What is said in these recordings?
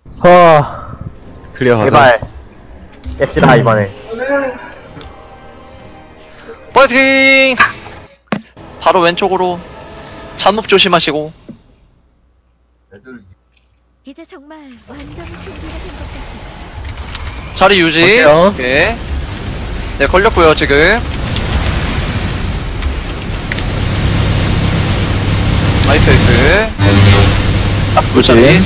클리어 하자. 제발 깼시다 이번에. 파이팅! 바로 왼쪽으로 잠묵 조심하시고. 이제 정말 완전히 준비가 된 것 같아. 자리 유지. 갈게요. 오케이. 네, 걸렸고요 지금. 나이스 나이스. 딱 꿀자리.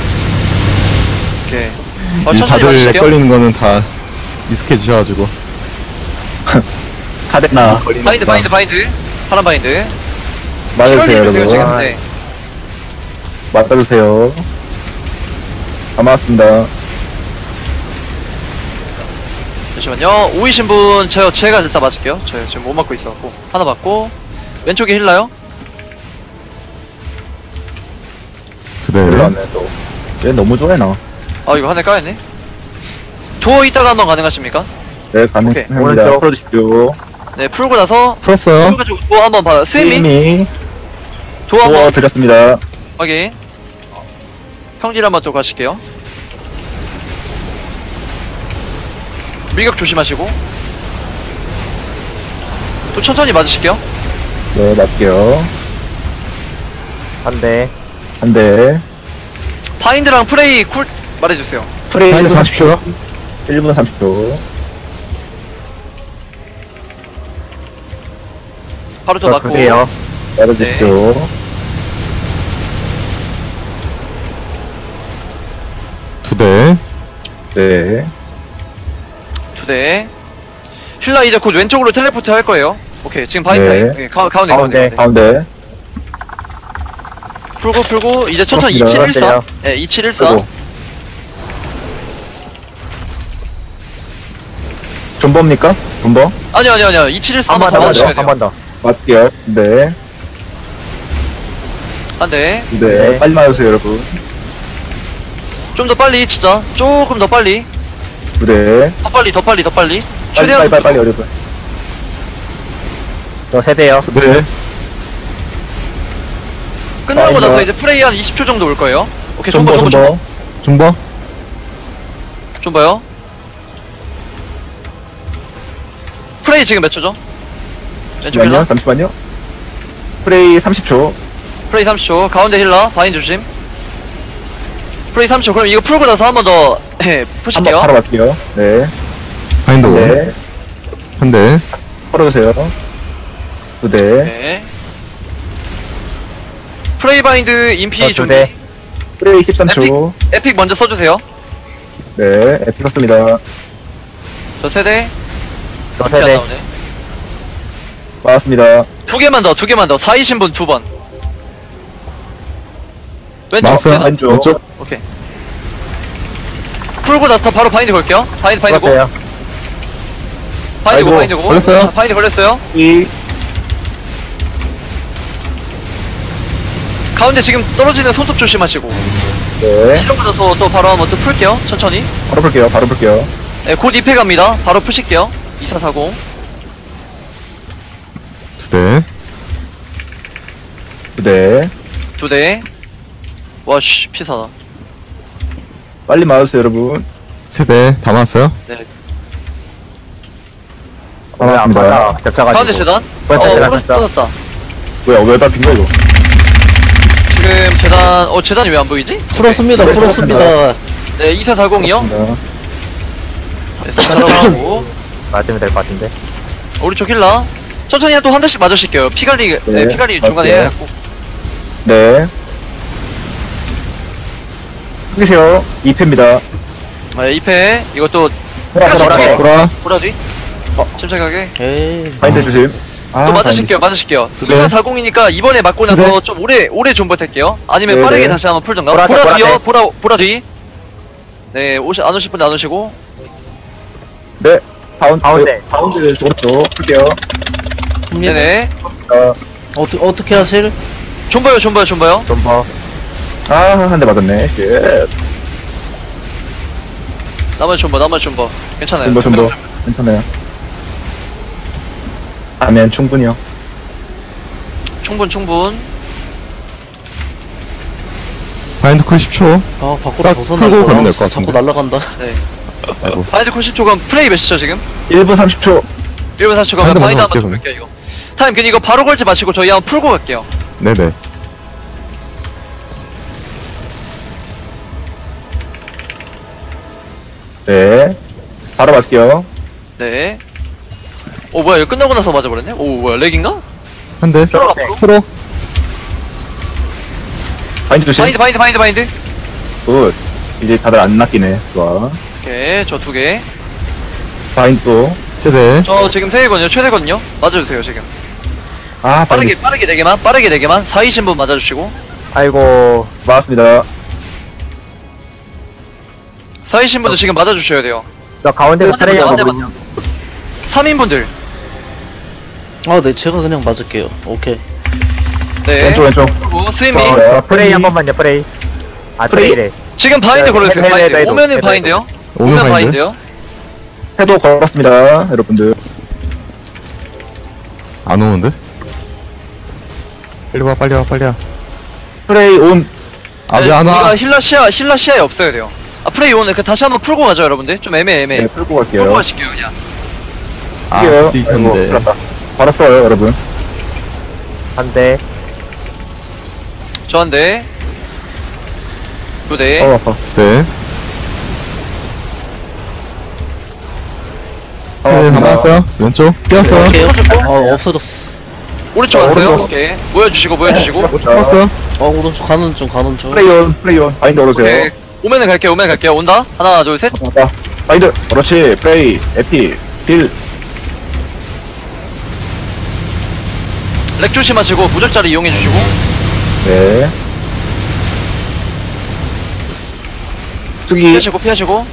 오케이. 이 천천히 다들 렉 맞으실게요. 걸리는 거는 다 익숙해지셔가지고. 카데나. 바인드 바인드 바인드. 파란 바인드. 맞아주세요 여러분. 여러분. 지금. 네. 맞아주세요. 다 맞았습니다. 잠시만요. 오이신 분 제가 일단 맞을게요. 저 지금 못 맞고 있어갖고 하나 맞고 왼쪽에 힐러요. 그대. 올라왔네 또. 얘 너무 좋아해 나. 아 이거 하나 까였네. 도어 이따가 한번 가능하십니까? 네 오케이. 가능합니다. 오른쪽. 풀어주십시오. 네 풀고 나서 풀었어요. 풀어가지고 도어 한번 받아. 스미 스미 도어 한번 도와드렸습니다. 확인. 평질 한번 또 가실게요. 밀격 조심하시고 또 천천히 맞으실게요. 네 맞게요. 안돼. 한대. 바인드랑 프레이 쿨 말해주세요. 프레이 마이너스 40초. 1분 30초. 바로 또 맞고. 그게요. 맞아주십시오. 두 대. 네. 2대. 힐라 이제 곧 왼쪽으로 텔레포트 할 거예요. 오케이 지금 바인드 네. 타임. 예, 가운데 가운데. 가운데. 풀고 이제 천천히 그렇습니다. 2714. 예, 2714. 그리고 존버입니까? 존버? 아니요 2714 한 한번 번 더 더 맞으셔야 맞아. 돼요. 한 번 더. 맞을게요. 네. 안돼. 네. 네. 빨리 맞으세요, 여러분. 좀 더 빨리 진짜 조금 더 빨리. 네. 더 빨리 빨리, 최대한 빨리, 여러분. 저 세대요. 두 대. 끝나고 빨리 나서 와. 이제 프레이 한 20초 정도 올 거예요. 오케이 존버, 존버 중버. 좀 봐요. 프레이 지금 몇 초죠? 왼쪽 힐러. 잠시만요. 프레이 30초. 프레이 30초. 가운데 힐러. 바인 조심. 프레이 30초. 그럼 이거 풀고 나서 한 번 더 한번 푸실게요. 바로 맞을게요. 네. 바인드 원. 네. 한 대. 풀어주세요. 두 대. 네. 프레이 바인드 인피 두 준비. 대. 프레이 13초. 에픽 먼저 써주세요. 네. 에픽었습니다. 저 세대. 저 안 세대. 나오네. 맞았습니다. 두 개만 더. 4이신 분 두 번. 왼쪽. 맞았어요. 세다. 왼쪽. 왼쪽. 오케이. 풀고 나서 바로 바인드 걸게요. 바인드 고. 죽었어요. 아이고, 바인드 고. 걸렸어요? 바인드 걸렸어요. 이 가운데 지금 떨어지는 손톱 조심하시고. 네. 치료 받아서 또 바로 한번 또 풀게요. 천천히. 바로 풀게요. 바로 풀게요. 네, 곧 입회 갑니다. 바로 푸실게요. 2440. 두 대. 두 대. 두 대. 와씨 피사다. 빨리 맞으세요, 여러분. 세 대. 다 맞았어요. 네. 왜안 맞았습니다. 맞아? 겹쳐가지고. 가운데 재단. 벌써 재단 플러스 했어. 터졌다. 뭐야, 왜다 빈거 이거? 지금 재단 재단이 왜 안 보이지? 풀었습니다. 네, 풀었습니다. 네, 2440이요. 네, 들어가고. 맞으면 될 것 같은데. 오른쪽 힐라. 천천히 또 한 대씩 맞으실게요. 피관리, 네, 네, 피관리 중간에 맞아요. 해갖고. 네. 끊으세요. 2패입니다. 네, 2패. 이것도 돌아가. 돌아. 보라 뒤. 침착하게. 에이. 바인드 조심. 아, 또 맞으실게요. 두 대. 2440이니까 이번에 맞고 두 대. 나서 좀 오래 존버 탈게요. 아니면 네, 빠르게 네. 다시 한번 풀던가. 보라 보라 돼, 뒤요. 보라 보라 뒤. 네, 안 오실 분들 안 오시고. 네. 가운데. 가운데 오른쪽 풀게요. 네네. 어떻게 하실? 존버요. 존버. 아, 한 대 맞았네. 예. 나머지 존버. 괜찮아요. 존버. 괜찮아요. 하면 충분히요. 충분. 바인드 쿨 10초. 아 밖으로 딱 벗어날 풀고 거야. 가면 될것 자꾸 같은데. 날아간다. 네. 아이고. 바인드 쿨 10초 그럼 프레이 몇 시죠 지금? 1분 30초. 1분 40초 가면 바인드 바인드 먼저 한번 갈게요, 좀 볼게요 이거. 타임 근데 이거 바로 걸지 마시고 저희 한번 풀고 갈게요. 네네. 네. 바로 맞을게요. 네. 오 뭐야 이거 끝나고 나서 맞아버렸네? 오 뭐야 렉인가? 한 대. 풀어 앞으로. 프로. 바인드 조심. 바인드. 굿. 이제 다들 안 낚이네. 좋아. 오케이 저 2개. 바인드 또. 최대. 저 지금 3개거든요 최대거든요. 맞아주세요 지금. 아, 바인드. 빠르게 4개만 4이신 분 맞아주시고. 아이고. 맞았습니다. 4이신 분도 지금 맞아주셔야 돼요. 저 가운데로 한 대만 트레이 더, 한 하거든요. 3인분들. 아 네 제가 그냥 맞을게요. 오케이. 네. 왼쪽. 그리고 스위밍. 어, 프레이 한 번만요, 프레이. 아, 프레이? 트레이래. 지금 바인드 네, 걸어주세요. 네, 바인드. 네, 네, 오면은 네, 바인드요. 오면 오면 바인드. 바인드요. 해도 걸었습니다. 여러분들. 안 오는데? 빨리 와. 프레이 온. 아직 안 와. 힐러 시야에 없어야 돼요. 아 프레이 오늘 그 다시 한번 풀고 가죠 여러분들. 좀 애매해. 네, 풀고 풀고 갈게요. 가실게요 그냥. 아, 이게요. 아이고, 이겼는데. 큰일 났다. 바로 써요, 여러분. 한 대. 저 한 대. 2대. 아파. 네. 최대 다 맞습니다. 맞았어요. 왼쪽. 뛰었어요. 오케이. 아 없어졌어. 오른쪽 자, 왔어요. 오른쪽. 오케이. 모여주시고. 뛰었어. 아 오른쪽 가는 중. 프레이 온. 바인드 오케이. 걸어주세요. 오면은 갈게요. 온다. 하나 둘 셋. 맞다. 바인드. 그렇지. 프레이. 에피. 딜. 렉 조심하시고 무적자리 이용해주시고. 네. 수기. 피하시고.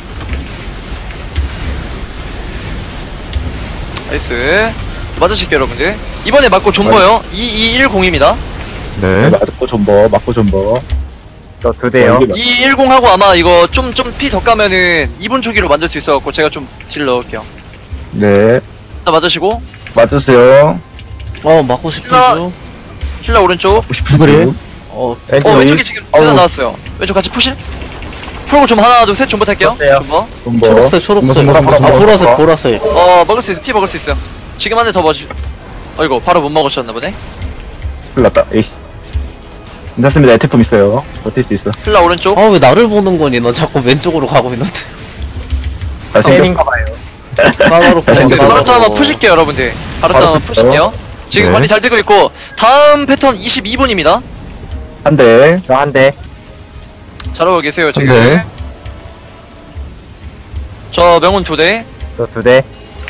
나이스. 맞으실게요 여러분들. 이번에 맞고 존버요. 2210입니다. 네. 맞고 존버. 맞고 존버. 저 두 대요. 2210 하고 아마 이거 좀 피 더 까면은 2분 주기로 만들 수 있어갖고 제가 좀 딜 넣을게요. 네. 자 맞으시고. 맞으세요. 맞고 싶은 중. 힐러 오른쪽. 90%. 왼쪽에 지금 하나 나왔어요. 왼쪽 같이 푸실? 풀고 좀 하나 둘 셋 존버 탈게요. 어때요? 존버. 존버. 초록색. 아 보라색. 먹을 수 있어. 피 먹을 수 있어요. 지금 한 대 더 먹으시. 어이구 바로 못 먹으셨나 보네. 큰일 났다. 에이씨. 괜찮습니다. 에테폼 있어요. 버틸 수 있어. 힐러 오른쪽. 아 왜 나를 보는 거니? 너 자꾸 왼쪽으로 가고 있는데. 잘생겼어. 봐요. 까다로 바로 또 한번 푸실게요 여러분들. 바로 또 바로 한번 푸시죠. 푸실게요. 지금 네. 관리 잘 되고 있고 다음 패턴 22분입니다. 한 대. 저 한 대. 잘하고 계세요 지금. 네. 저 명운 2대. 저 두 대.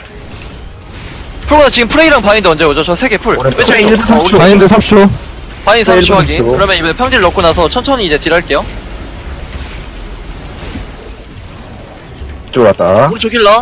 풀고 지금 프레이랑 바인드 언제 오죠? 저 3개 풀. 오른쪽. 왼쪽에 일분 30초. 바인드 3초. 바인드 30초 확인. 1분 30초. 그러면 이번에 평딜 넣고 나서 천천히 이제 딜 할게요. 이쪽으로 왔다. 오른쪽 힐러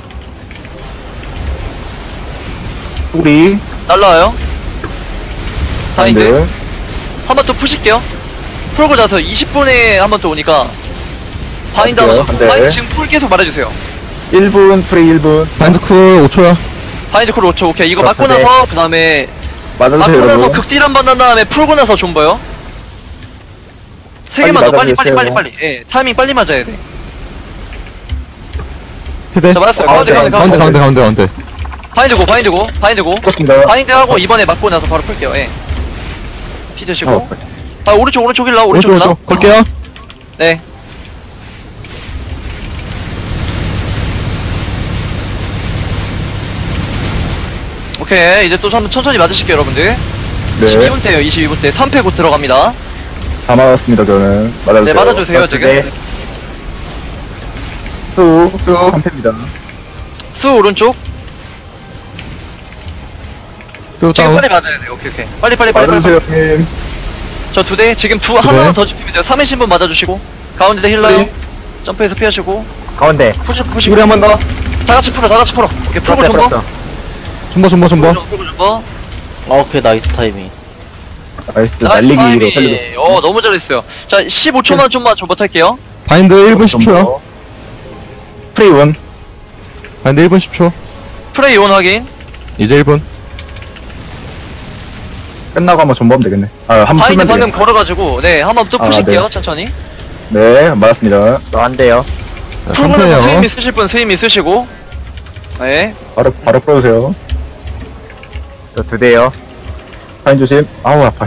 우리. 날라와요. 바인드 바인드. 한 번 또 푸실게요. 풀고 나서 20분에 한 번 또 오니까 바인드 맞아요. 한번 네. 바인드 지금 풀 계속 말해주세요. 1분. 프레이 1분. 바인드 쿨 5초야. 바인드 쿨 5초 오케이. 이거 맞고 그렇죠. 나서 그 다음에 맞아주세요, 맞고 나서 여러분. 극딜 한 번 난 다음에 풀고 나서 존버요. 3개만 더 빨리 맞아주세요. 예 타이밍 빨리 맞아야 돼. 최대. 자 맞았어요. 가운데, 가운데. 바인드고 그렇습니다. 바인드 하고 이번에 맞고 나서 바로 풀게요. 예. 피 드시고 어, 아 오른쪽 힐러 오른쪽 힐러 걸게요. 네. 오케이 이제 또 한번 천천히 맞으실게요 여러분들. 네. 22분 때요 22분 때 3패 곧 들어갑니다. 다 맞았습니다, 저는. 맞아주세요. 네 맞아주세요 지금. 네. 수. 수. 한 패입니다. 수 오른쪽 수 지금 다운. 빨리 맞아야 돼요. 오케이 빨리 맞아주세요, 형님. 저 2대 지금 하나 더 짚히면 돼요. 3회 신분 맞아주시고 가운데 힐러요. 네. 점프해서 피하시고 가운데. 푸시고 우리 한 번 더. 다 같이 풀어 오케이 풀고 존버 존버. 풀고 존버 오케이 나이스 타이밍. 나이스. 나이스 날리기로 타이밍. 살려줬어. 너무 잘했어요. 자 15초만 좀만 존버 탈게요. 바인드 1분 10초야. 프레이 원. 바인드 1분 10초. 프레이 온 확인. 이제 1분. 끝나고 한번 존버하면 되겠네. 아, 한번 바인드 풀면 방금 되겠네. 걸어가지고 네 한번 또 아, 푸실게요 네. 천천히. 네, 맞았습니다. 저 한 대요. 풀고 나서 3패예요. 스위미 쓰실 분 스위미 쓰시고. 네. 바로 풀어주세요. 저 2대요. 파인 조심. 아우, 아파.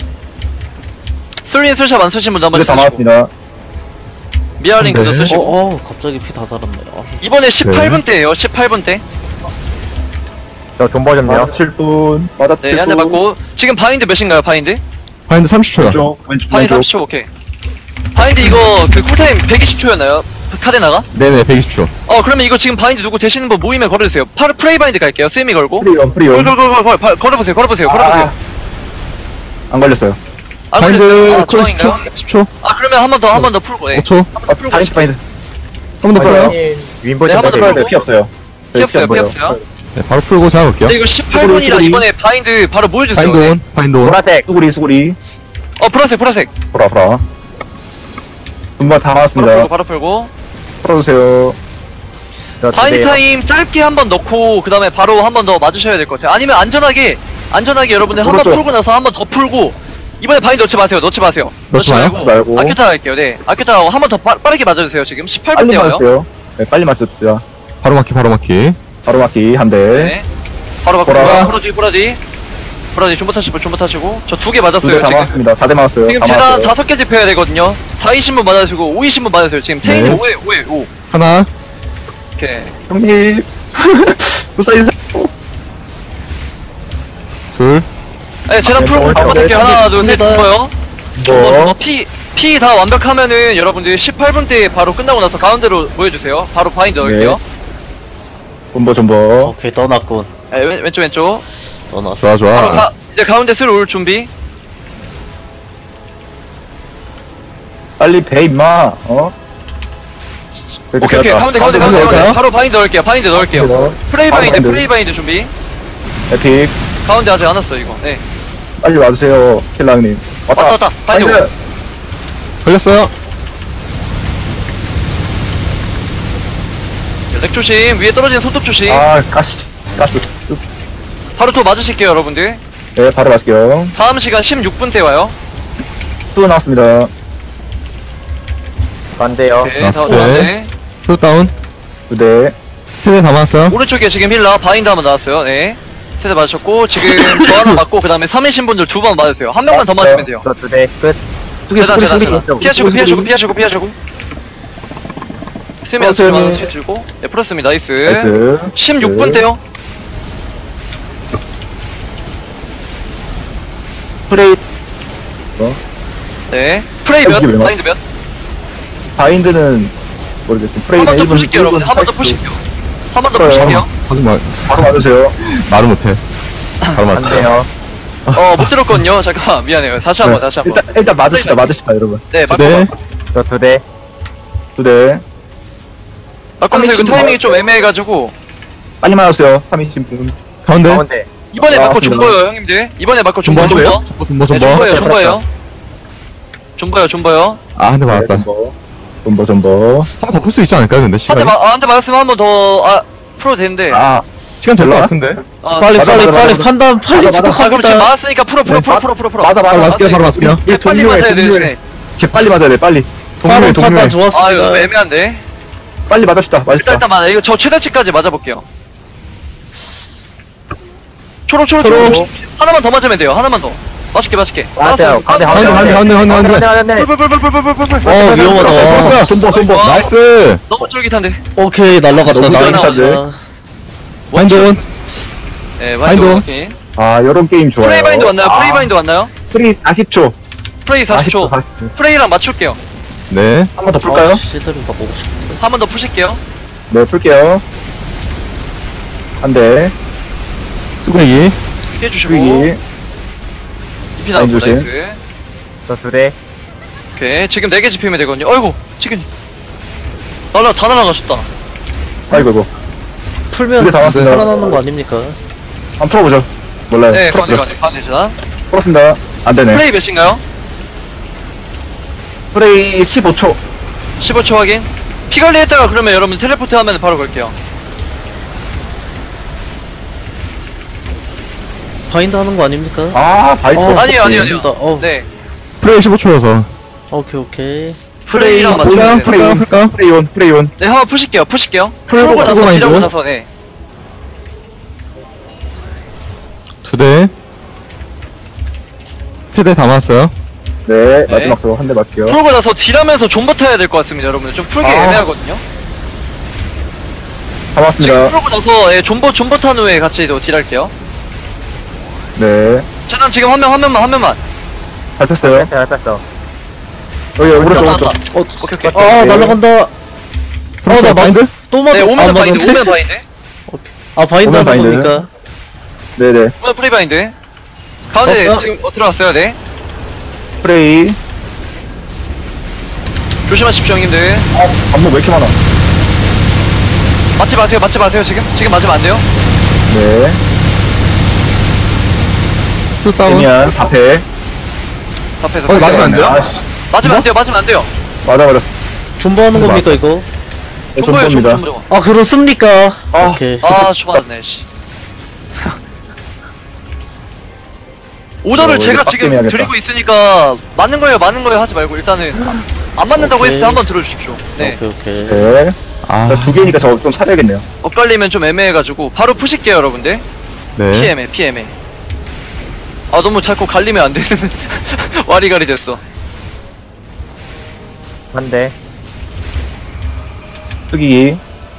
슬린 술샵 안 쓰신 분도 한번 이제 다 쓰시고. 맞았습니다. 미아링 그도 네. 쓰시고. 갑자기 피 다 달았네. 아, 이번에 18분 때예요 18분 때. 저 존버 좀요. 7분. 맞았 7분. 네 한 대 맞고. 지금 바인드 몇인가요 바인드? 바인드 30초요. 왼쪽, 왼쪽, 바인드 왼쪽. 30초 오케이. 바인드 이거 그 쿨타임 120초였나요? 카데나가? 네네, 120초. 그러면 이거 지금 바인드 누구 되시는 분 모이면 걸어주세요. 프레이 바인드 갈게요. 스위미 걸고. 프리온. 걸어보세요. 걸어보세요. 아, 안 걸렸어요. 안 바인드 걸렸어요. 쿨 중앙인가요? 10초. 그러면 한 번 더 풀고. 네. 5초. 파인드. 한 번 더 풀어요. 윈보 네, 좀 한번 더 해줘요. 풀고. 피 없어요. 피었어요. 안 보여요. 피었어요. 네, 바로 풀고 잡아볼게요. 근데 이거 18분이라 수고리. 이번에 바인드 바로 모여주세요. 바인드 네. 온, 바인드 온. 보라색. 수구리. 보라색. 보라. 분발 다 바로 맞았습니다. 풀고, 바로 풀고. 풀어주세요. 저 바인드 2대요. 타임 짧게 한 번 넣고, 그 다음에 바로 한 번 더 맞으셔야 될 것 같아요. 아니면 안전하게 여러분들 한 번 그렇죠. 풀고 나서 한 번 더 풀고, 이번에 바인드 넣지 마세요. 넣지 마요? 말고. 아큐타 할게요. 네. 아큐타 하고 한 번 더 빠르게 맞아주세요. 지금 18분 빨리 때와요. 맞았어요. 네, 빨리 맞췄어요. 바로 막기, 바로 막기. 바로 맞기 한 대. 네. 바로 바꾸고. 보라. 보라디 존버 타시고. 저 2개 맞았어요. 두대다 지금. 맞았습니다. 다대 맞았어요. 지금 다 재단 맞았어요. 5개 집혀야 되거든요. 420분 맞아주고 520분 맞아주세요. 지금 체인이 네. 5에 5. 하나, 오케이. 형님. 무사히 둘, 네, 재단 네, 풀고 네, 한번 할게요. 네, 하나, 둘, 셋, 죽어요. 뭐. 피 다 완벽하면은 여러분들 18분 때 바로 끝나고 나서 가운데로 모여주세요. 바로 바인드 넣을게요. 존버. 오케이, 떠났군. 네, 왼쪽. 떠났어. 좋아, 바로 좋아. 이제 가운데 슬 올 준비. 빨리 배 임마. 오케이. 가운데. 넣을까요? 바로 바인드 넣을게요. 프레이 바인드. 바인드 준비. 에픽. 가운데 아직 안 왔어, 이거. 네. 빨리 와주세요. 킬랑님. 왔다. 바인드. 걸렸어요. 렉 조심. 위에 떨어지는 손톱 조심. 가시. 바로 또 맞으실게요, 여러분들. 네, 바로 맞을게요. 다음 시간 16분 때 와요. 또 나왔습니다. 안 돼요. 오케이, 다 네. 왔네. 또 다운. 두 대. 세대 다 맞았어요. 오른쪽에 지금 힐러 바인드 한번 나왔어요. 네. 세대 맞으셨고 지금 저 하나 맞고 그 다음에 3이신 분들 2번 맞으세요. 한 명만 더 맞으면 돼요. 저 2대 끝. 재단. 피하시고. 스미 풀었어요. 연습 주고. 네, 풀었습니다. 나이스. 나이스. 16분 때요. 프레이. 네. 프레이 몇? 이게 왜 나와? 바인드 몇? 바인드는 모르겠어. 한 프레이는 번 더 1분. 푸실게요, 여러분들. 한 번 더 푸실게요. 한 번 더 풀어요. 푸실게요. 하지 마. 바로 맞으세요. 말을 못해. 바로 안 맞을게요. 돼요. 못 들었거든요. 잠깐만. 미안해요. 다시 한 번. 일단 맞으시다, 여러분. 네, 네. 맞고. 저 2대. 두 대. 맞고서 이거 3인칭 타이밍이 좀 애매해가지고. 빨리 맞았어요. 3인칭 분. 가운데. 가운데. 이번에 맞고 맞습니다. 존버요, 형님들. 이번에 맞고 존버, 존버. 존버. 네, 존버요. 아, 한 대 맞았다. 존버. 한 번 더 풀 수 있지 않을까요, 근데 시간이? 한 대 맞았으면 한 번 더, 풀어도 되는데. 시간 될 것 몰라? 같은데? 빨리, 맞아, 빨리, 맞아, 빨리 맞아. 판단, 빨리 맞아, 맞아. 그럼 지금 부탁합니다. 맞았으니까 풀어. 맞아. 바로 맞을게요, 바로 맞을게요. 네, 빨리 맞아야 돼, 대신에. 걔 빨리 맞아야 돼, 빨리. 바로 판단 아, 이거 좋았습니다. 너무 애매한데. 빨리 맞읍시다. 일단 맞아. 이거 저 최대치까지 맞아볼게요. 초록. 하나만 더 맞으면 돼요. 하나만 더. 맛있게. 맞아요. 가운데, 가운데. 위험하다. 존버. 나이스! 너무 쫄깃한데. 오케이, 날라갔다, 너무 날라갔다. 잘했어. 바인드 온. 네, 바인드. 바인드 확인. 요런 게임 좋아요. 프레이 바인드 왔나요? 프레이 바인드 왔나요? 프레이 40초. 프레이 40초. 40초. 프레이랑 맞출게요. 네. 한 번 더 풀까요? 시드링 다 보고 싶은데. 한 번 더 푸실게요. 네, 풀게요. 한 대. 수고기. 피해주시고. 프레이. 이피 나오고 조심. 나이스. 저 2대. 오케이. 지금 4개 집히면 되거든요. 어이구, 치킨. 다 날아가셨다. 아이고. 풀면 두개다 왔어요. 살아나는 거 아닙니까? 한번 풀어보죠. 몰라요. 네, 풀었어요. 가운데 재단. 풀었습니다. 안 되네. 프레이 몇인가요? 프레이 15초. 15초 확인. 피 관리했다가 그러면 여러분 텔레포트 하면 바로 걸게요. 바인드 하는 거 아닙니까? 아, 바이트. 아니에요, 아니에요, 좋습니다. 아니에요. 네. 프레이 15초여서. 오케이, 오케이. 프레이랑 풀까? 맞춰야 돼요. 풀까? 풀까? 프레이온, 프레이온. 네, 한번 푸실게요, 푸실게요. 풀고 풀고 나서 풀고 딜하고 마인드. 나서, 네. 2대. 3대 담았어요. 네, 마지막으로 한 대 맞을게요. 풀고 나서 딜하면서 존버 타야 될 것 같습니다, 여러분들. 좀 풀기 아. 애매하거든요. 다 지금 맞습니다. 풀고 나서 예, 존버 탄 후에 같이 또 딜할게요. 네. 재단 지금 한 명만. 밟혔어요. 잘 뺐어. 여기 오른쪽, 나왔다. 오른쪽. 오케이, 오케이. 네. 날아간다. 풀었어, 나 바인드? 또 맞아. 네, 오면 안 바인드, 맞았네. 오면 바인드. 아, 바인드 오면 하는 바인드. 겁니까? 네네. 오면 프리 바인드. 가운데 어? 지금 들어왔어요, 네. 프레이. 조심하십시오, 형님들. 안무 왜 이렇게 많아? 맞지 마세요, 지금. 지금 맞으면 안 돼요. 네. 스다운. 데미안, 4패. 앞에서. 맞으면 안 돼요? 아씨, 맞으면 안 돼요. 맞아버렸어. 존버 하는 존버. 겁니까, 이거? 네, 존버예요, 존버입니다. 존버. 아, 그렇습니까? 아. 오케이. 아, 초반네, 씨. 오더를 제가 지금 빡겜 해야겠다. 드리고 있으니까 맞는 거예요 하지 말고 일단은 안 맞는다고 오케이. 했을 때 한번 들어주십시오. 네. 오케이, 오케이. 네. 아, 자, 두 개니까 저거 좀 사려야겠네요. 엇갈리면 좀 애매해가지고 바로 푸실게요, 여러분들. 네. PM에. 아, 너무 자꾸 갈리면 안 되는 와리가리 됐어. 한 대. 쓰기.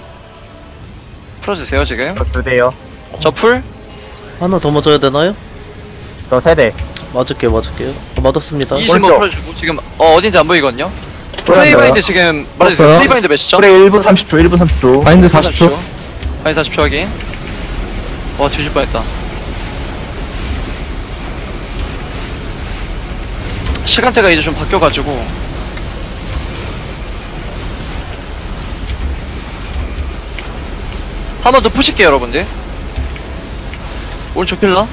풀어주세요, 지금. 저 2대요. 저 풀? 하나 더 맞아야 되나요? 저 3대. 맞을게요. 맞았습니다. 20번 오른쪽. 풀어주고 지금 어딘지 안 보이거든요. 풀어야 프레이 돼요. 바인드 지금 말해주세요. 풀었어요? 프레이 바인드 몇 시죠? 프레이 1분 30초, 1분 30초. 바인드 40초. 바인드 40초 확인. 와, 뒤질 뻔했다. 시간대가 이제 좀 바뀌어가지고 한 번 더 푸실게요, 여러분들. 오른쪽 필러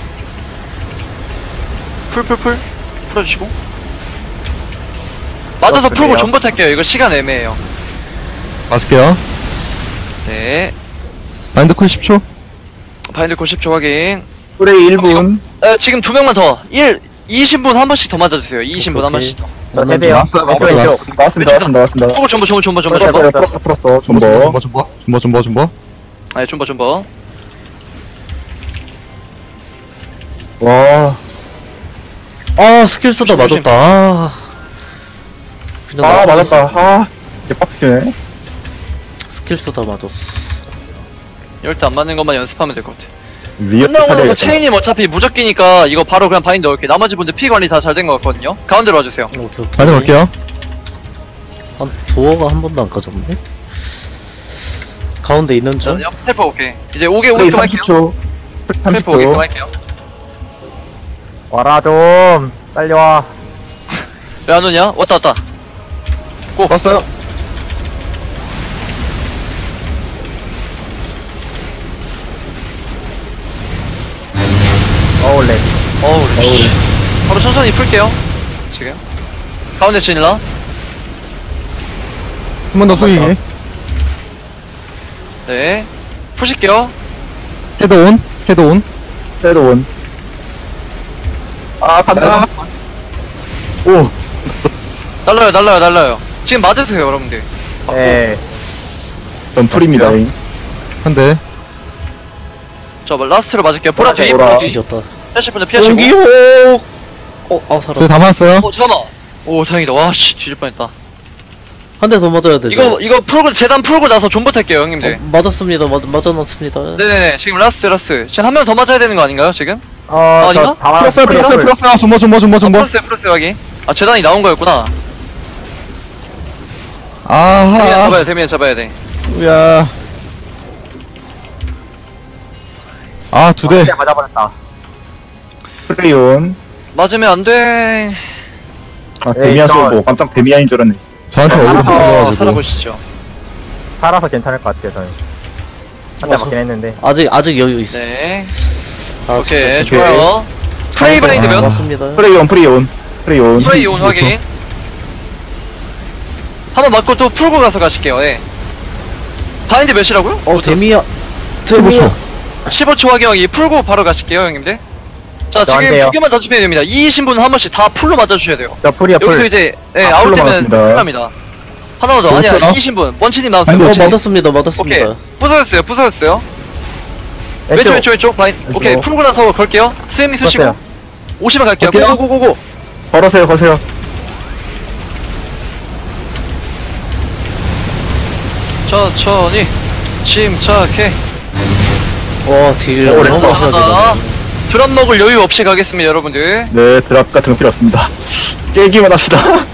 풀 풀어주시고 맞아서 풀고 그래요? 존버 탈게요. 이거 시간 애매해요. 맞을게요. 네, 바인드 쿨 10초. 바인드 90초 확인. 프레이 1분. 지금 두 명만 더 20분 한 번씩 더 맞아주세요. 20분 한 오케이. 번씩 더. 저 3대요. 나왔어요, 왼쪽, 나왔어요. 왼쪽. 나왔습니다. 풀고 존버 풀었어. 존버. 아니, 존버 와. 아, 스킬 쓰다 조심, 맞았다. 아. 그냥 아, 맞았어. 맞았다. 아, 개빡치네. 스킬 쓰다 맞았어. 이럴 때 안 맞는 것만 연습하면 될 것 같아. 위에 끝나고 나서 사려야겠다. 체인님 어차피 무적기니까 이거 바로 그냥 바인드 넣을게. 나머지 분들 피 관리 다 잘 된 것 같거든요. 가운데로 와주세요. 오케이. 바인드 걸게요. 도어가 한 번도 안 까졌네. 가운데 있는 중. 자, 스태프 오케이. 이제 오게 프레이 할게요. 30초. 스태프 오게 할게요. 와라 좀. 빨리 와. 왜 안 오냐? 왔다. 왔어요. 어울래. 어우, 씨. 바로 천천히 풀게요. 지금. 가운데 진일라. 한 번 더 숙이기. 네. 푸실게요. 헤드 온. 새로운. 아, 간다. 오. 날라요. 지금 맞으세요, 여러분들. 예. 전 풀입니다. 한 대. 저 라스트로 맞을게요. 보라 뒤. 보라. 뒤졌다. 피하실 분들 피하시고. 공기호. 살았다. 저희 담았어요. 잠깐만. 오, 다행이다. 와, 씨, 뒤질 뻔했다. 한 대 더 맞아야 되죠. 이거 풀고 재단 풀고 나서 존버 탈게요, 형님들. 맞았습니다. 맞아놨습니다. 네네네. 지금 라스트. 지금 한 명 더 맞아야 되는 거 아닌가요, 지금? 저 아닌가? 다 풀었어요. 존버. 프로스 확인. 아, 재단이 나온 거였구나. 아하. 데미안 잡아야 돼. 야. 아, 2대. 맞아버렸다. 프레이온. 맞으면 안 돼. 아, 데미안 쏘고 깜짝 데미안인 줄 알았네. 저한테 얼굴 보여가지고. 살아보시죠. 살아서 괜찮을 것 같아요, 저는. 한 대 맞긴 했는데. 아직 여유 있어. 네. 아, 오케이, 수고했습니다. 좋아요. 프레이 바인드 몇? 맞습니다. 프레이온. 프레이 온 확인. 한번 맞고 또 풀고 가서 가실게요. 예. 바인드 몇이라고요? 데미야. 15초. 15초 확인 풀고 바로 가실게요, 형님들. 자, 지금 저한테요. 2개만 더 집해야 됩니다. 이기신 분은 한 번씩 다 풀로 맞아주셔야 돼요. 저 풀이요, 여기서 풀. 이제, 예, 아, 아웃 풀로 되면 맞았습니다. 끝납니다. 하나만 더. 아니야, 좋았어요. 이기신 분. 먼치님 나왔어요. 아니, 먼치님. 맞았습니다. 오케이. 맞았습니다. 부서졌어요, 부서졌어요. 왼쪽. 바인. 오케이, 왼쪽. 풀고 나서 걸게요. 스윙 쓰시고. 썼어요. 오시면 갈게요. 갈게요. 고고고고고. 걸으세요. 천천히. 침착해. 와, 딜 오래 너무 걸었어. 하셔야 하나. 드럼 먹을 여유 없이 가겠습니다, 여러분들. 네, 드랍 같은 거 필요 없습니다. 깨기만 합시다.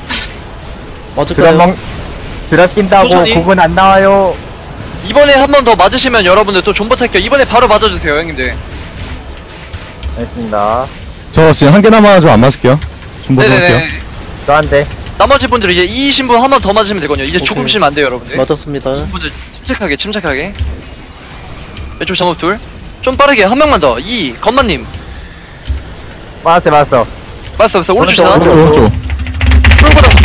맞을까요? 드랍 낀다고 천천히. 구분 안 나와요. 이번에 한 번 더 맞으시면 여러분들 또 존버 탈게요. 이번에 바로 맞아주세요, 형님들. 알겠습니다. 저 지금 한 개 남아가지고 안 맞을게요. 좀 보도록 할게요. 네네네. 저한테. 나머지 분들은 이제 이기신 분 한 번 더 맞으면 되거든요. 이제 오케이. 죽으시면 안 돼요, 여러분들. 맞았습니다. 분들 침착하게. 왼쪽 작업 둘. 좀 빠르게 한 명만 더. 건만님. 맞았어. 맞어. 오른쪽 시작. 오른쪽. 풀고 다.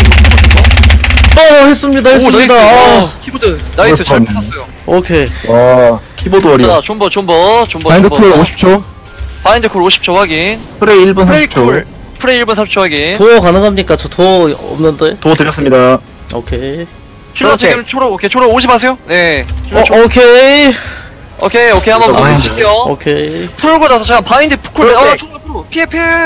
했습니다. 오, 나이스. 했습니다. 아, 키보드. 나이스. 잘 오른쪽. 뺏었어요. 오케이. 와, 키보드 워리어. 자, 존버. 바인드 쿨 50초. 바인드 쿨 50초 확인. 프레이 1분 프레이 30초. 쿨. 프레이 1분 30초 확인. 도어 가능합니까? 저 도어 없는데. 도 드렸습니다. 오케이. 힐러 오케이. 지금 초록. 오케이. 초록 오지 마세요. 네. 힐러 오케이. 오케이. 한번 아. 보여주실게요. 오케이. 풀고 나서 제가 바인드 쿨. 오케이. 초록 앞으로. 피해.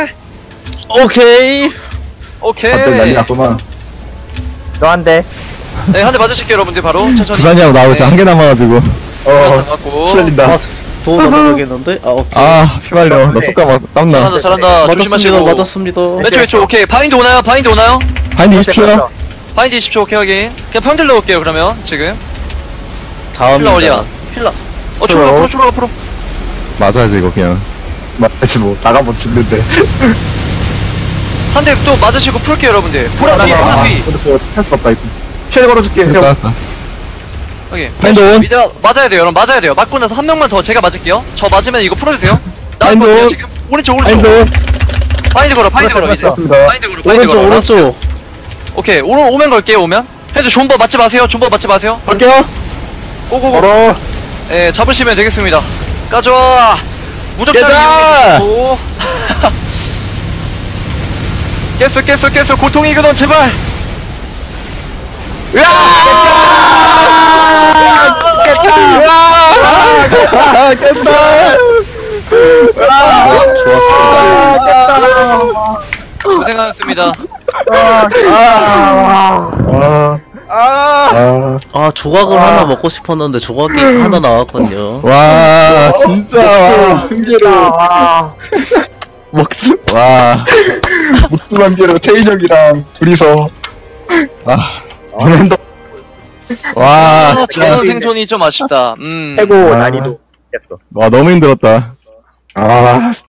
오케이. 오케이. 갑자기 난리 났구만. 저한테. 네, 한 대 맞으실게요, 여러분들. 바로. 천천히. 부산이하고 나오자. 한 개 남아가지고. 맞고. 휘날린다. 아, 도어 넘어가겠는데? 아, 오케이. 아, 휘말려. 나 손가락 땀나. 잘한다. 조심하시고. 맞았습니다. 왼쪽. 오케이. 바인드 오나요? 바인드 네, 20초요. 바인드 20초. 오케이, 확인. 그냥 평딜 넣을게요, 그러면. 지금. 다음입니다. 힐러 어디야? 힐러. 초록 앞으로. 맞아야지, 이거 그냥. 맞지 뭐 나가면 죽는데. 한 대 또 맞으시고 풀게요, 여러분들. 보라 뒤. 근데 그거 할수 없다 이거. 피해 걸어줄게 형. 됐다. 오케이. 바인드 온. 이제 맞아야 돼요, 여러분. 맞아야 돼요. 맞고 나서 한 명만 더 제가 맞을게요. 저 맞으면 이거 풀어주세요. 나올 바인드 거예요, 온. 지금. 오른쪽. 바인드. 바인드 걸어, 이제. 맞습니다. 바인드 걸어. 오른쪽. 오케이. 오면 걸게요, 오면. 해도 존버 맞지 마세요. 갈게요. 고고고. 걸어. 예, 잡으시면 되겠습니다. 가져와! 무적장 깨자! 이용해주시고. 깼어. 고통이 이거던 제발! 아, 깼다. 좋았습니다. 고생하셨습니다. 아, 조각을 하나 먹고 싶었는데 조각이 하나 나왔거든요. 와, 진짜. 와. 한계로 목숨 와. 목숨 한계로 태인 형이랑 둘이서 보낸다. 와. 저는 생존이 좀 아쉽다. 최고 아. 난이도. 됐어. 와, 너무 힘들었다. 아